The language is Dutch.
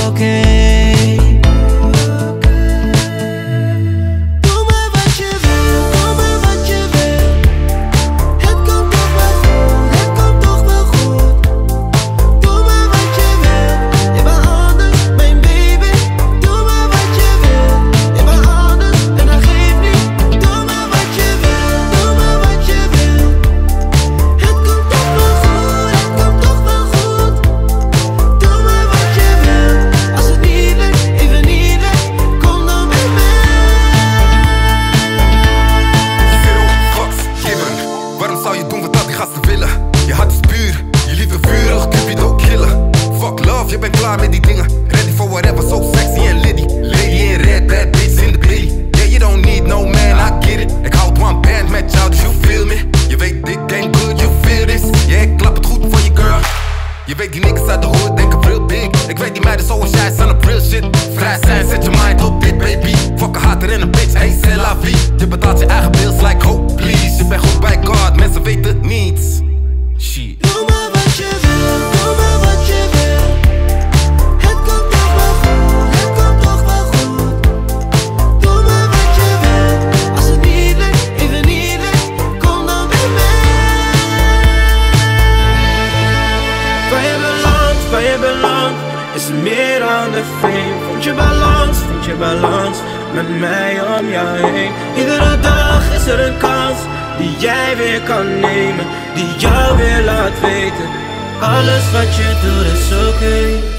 oké. Je hart is puur, je liefde vurig, Cupido killen. Fuck love, je bent klaar met die dingen. Ready for whatever, so sexy and litty. Lady in red, bad bitch in the bitty. Yeah, you don't need no man, I get it. Ik houd one band met jou, you feel me. Je weet dit game good, you feel this. Yeah, ik klap het goed voor je girl. Je weet die niggas uit de hood denken real big. Ik weet die meiden zoals jij zijn op real shit. Vrij zijn, zet je mind op dit baby. Fuck een hater en een bitch, hey c'est la vie. Je betaalt je eigen bills like hope please. Je bent goed bij God, mensen weten het niet. Shit. Doe maar wat je wil, doe maar wat je wil. Het komt toch wel goed, het komt toch wel goed. Doe maar wat je wil. Als het niet lukt, even niet lukt, kom dan bij mij. Waar je belandt, is er meer dan de fame. Vind je balans, met mij om jou heen. Iedere dag is er een kans die jij weer kan nemen, die jou weer laat weten. Alles wat je doet is oké.